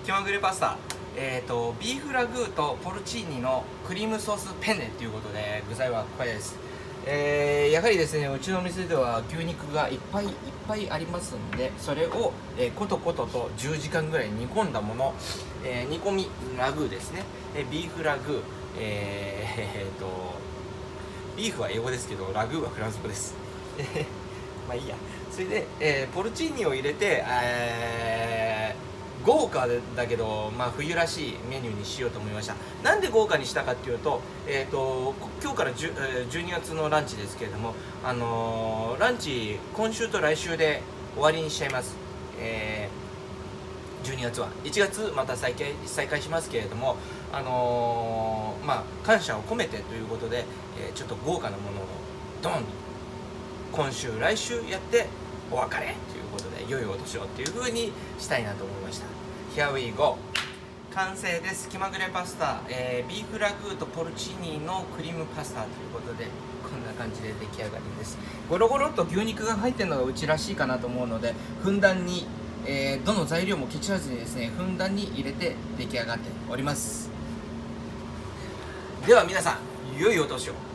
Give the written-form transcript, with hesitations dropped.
気まぐれパスタ、ビーフラグーとポルチーニのクリームソースペンネということで、具材はこれです。やはりですね、うちの店では牛肉がいっぱいありますんで、それを、コトコトと10時間ぐらい煮込んだもの、煮込みラグーですね、ビーフラグー、ビーフは英語ですけど、ラグーはフランス語です。まあいいや。それで、ポルチーニを入れて、豪華だけど、まあ、冬らしいメニューにしようと思いました。なんで豪華にしたかっていうと、今日から12月のランチですけれども、ランチ今週と来週で終わりにしちゃいます。12月は1月また再開しますけれども、まあ、感謝を込めてということで、ちょっと豪華なものをドンと今週来週やってお別れということで、良いお年をっていう風にしたいなと思いました。 Here we go。 完成です。気まぐれパスタ、ビーフラグーとポルチーニのクリームパスタということで、こんな感じで出来上がりです。ゴロゴロっと牛肉が入ってるのがうちらしいかなと思うので、ふんだんに、どの材料もケチらずにですね、ふんだんに入れて出来上がっております。では皆さん、良いお年を。